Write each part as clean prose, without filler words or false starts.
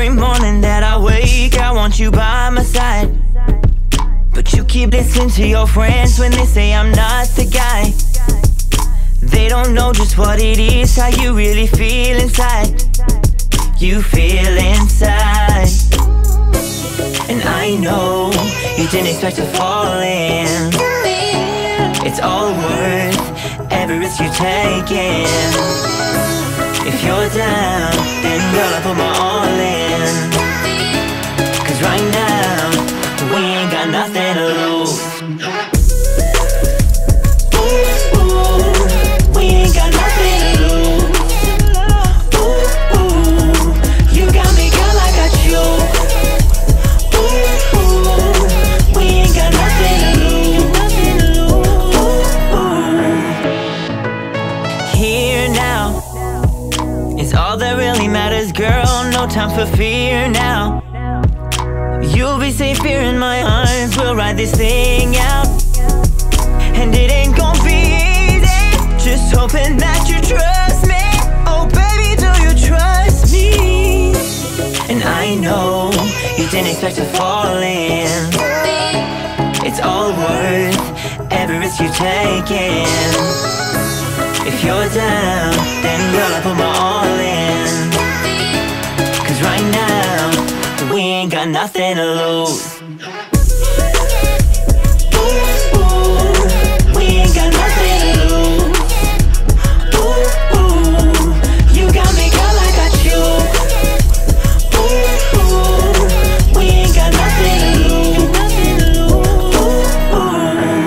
Every morning that I wake, I want you by my side. But you keep listening to your friends when they say I'm not the guy. They don't know just what it is, how you really feel inside. You feel inside. And I know you didn't expect to fall in. It's all worth every risk you're taking. If you're down, then girl, I put my all in. 'Cause right now, we ain't got nothing to lose. Ooh, ooh, we ain't got nothing to lose. Ooh, ooh, you got me, girl, I got you. Ooh, ooh, we ain't got nothing to lose. Ooh, ooh. Here now is all that really matters, girl. No time for fear now. You'll be safe here in my arms. We'll ride this thing out. And it ain't gonna be easy, just hoping that you trust me. Oh baby, do you trust me? And I know you didn't expect to fall in. It's all worth every risk you're taking. If you're down, then girl, I put my all in. 'Cause right now, we ain't got nothing to lose. Ooh, ooh, we ain't got nothing to lose. Ooh, ooh, you got me, girl, I got you. Ooh, ooh, we ain't got nothing to lose. Ooh, ooh.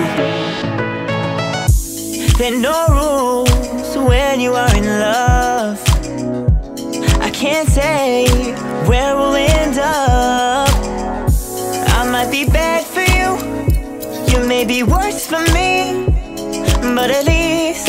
There are no rules when you are in love. I can't say where we'll end up. I might be bad for you, you may be worse for me, but at least